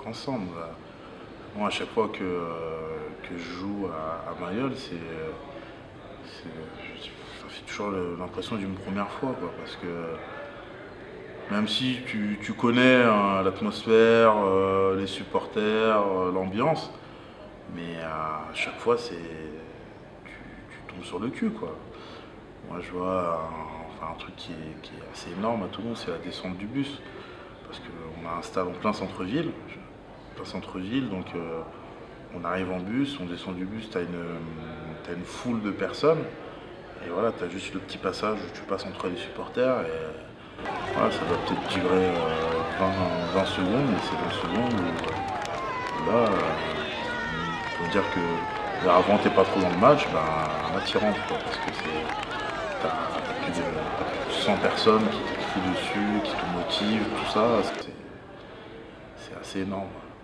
ensemble. Moi, à chaque fois que je joue à Mayol, ça fait toujours l'impression d'une première fois, quoi, parce que même si tu connais l'atmosphère, les supporters, l'ambiance, mais à chaque fois, tu tombes sur le cul, quoi. Moi, je vois un truc qui est assez énorme à Toulon, c'est la descente du bus. Parce qu'on a un stade en plein centre-ville, donc on arrive en bus, on descend du bus, t'as une foule de personnes, et voilà, t'as juste le petit passage où tu passes entre les supporters, et voilà, ça doit peut-être durer 20 secondes, mais c'est 20 secondes où là, faut dire que avant t'es pas trop dans le match, ben là t'y rentres, quoi, parce que t'as plus de 100 personnes qui te crient dessus, qui te motivent, tout ça, c'est assez énorme.